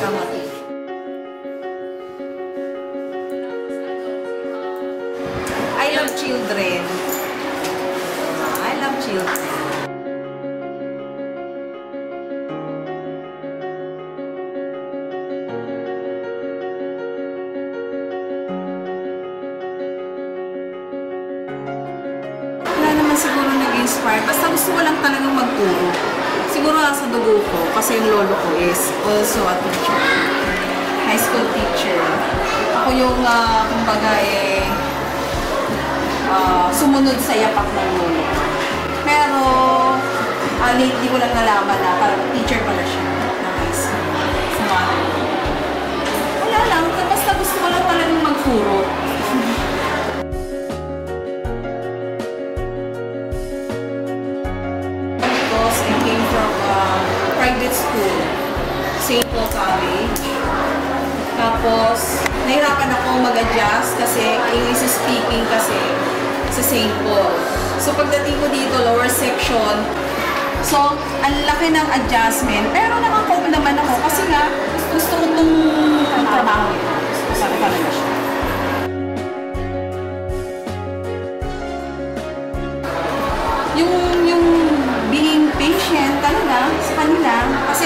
sa mga teacher. I love children. I love children. Wala naman siguro nag-inspire. Basta gusto ko lang talagang magturo. Siguro nasa dugo ko kasi yung lolo ko is also a teacher. High school teacher. Ako yung, kumbaga sumunod sa yapak ng lolo. Pero, lately ko lang nalaman na parang teacher pala siya na high school. Sa mother. Wala lang. Basta gusto ko lang talagang magturo. Because I came from private school. St. Paul College. Tapos, nahirapan ako mag-adjust kasi English speaking kasi sa St. Paul. So, pagdating ko dito, lower section, so, ang laki ng adjustment. Pero nakakope naman ako kasi nga, gusto ko itong trabaho ito. Sabi talaga siya. Yung being patient talaga sa kanila kasi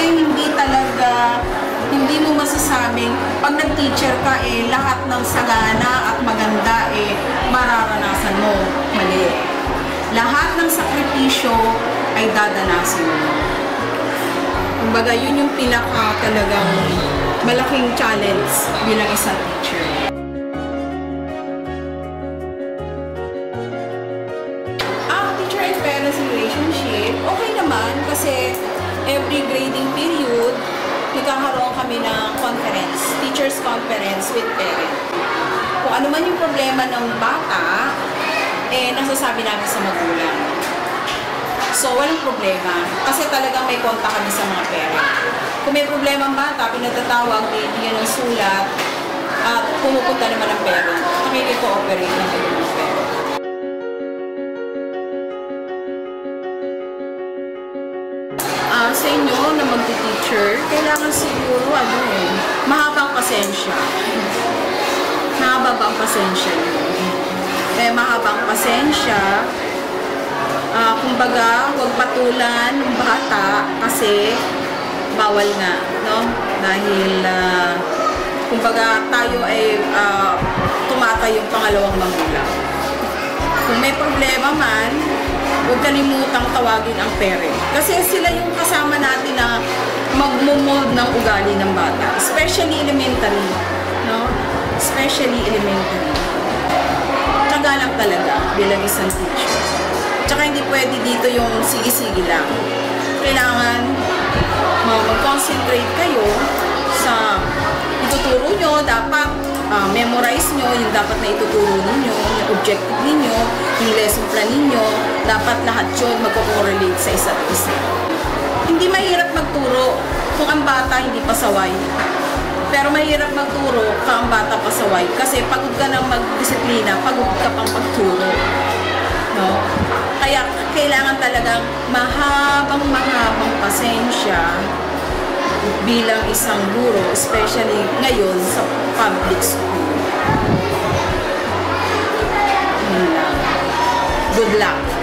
hindi mo masasabing pag nag-teacher ka lahat ng sagana at maganda mararanasan mo. Mali. Lahat ng sakripisyo ay dadanasin mo. Kumbaga, yun yung pinaka talagang malaking challenge bilang isang teacher. Teacher and parents relationship, okay naman kasi every grading period, nagkakaroon kami ng conference, teachers conference with parents. Kung ano man yung problema ng bata, nasasabi namin sa magulang. So, walang problema. Kasi talagang may kontak kami sa mga parents. Kung may problema ang bata, pinatatawag, bibigyan ng sulat, at pumupunta naman ang parent. Nakikiko-operate naman yung parent. Sa inyo na mag-teacher, kailangan siguro, mahabang pasensya. Mahaba ba ang pasensya nyo? Mahabang pasensya, kumbaga, huwag patulan ng bata kasi bawal nga, no? Dahil, kumbaga, tayo ay tumatay yung pangalawang magulang. Kung may problema man, huwag kalimutang tawagin ang parent. Kasi sila yung kasama natin na magmumold ng ugali ng bata. Especially elementary, no? Especially elementary. Taga lang talaga bilang isang teacher. Tsaka hindi pwede dito yung sige-sige lang. Kailangan mag-concentrate kayo sa ituturo nyo. Dapat memorize nyo yung dapat na ituturo ninyo, yung objective ninyo, yung lesson plan ninyo. Dapat lahat yun magko-correlate sa isa't isa. Hindi mahirap magturo kung ang bata hindi pasaway. Pero mahirap magturo kung ang bata pasaway. Kasi pagod ka ng magdisiplina, pagod ka pang pagturo. No? Kaya kailangan talagang mahabang pasensya bilang isang guro, especially ngayon sa public school. Good luck!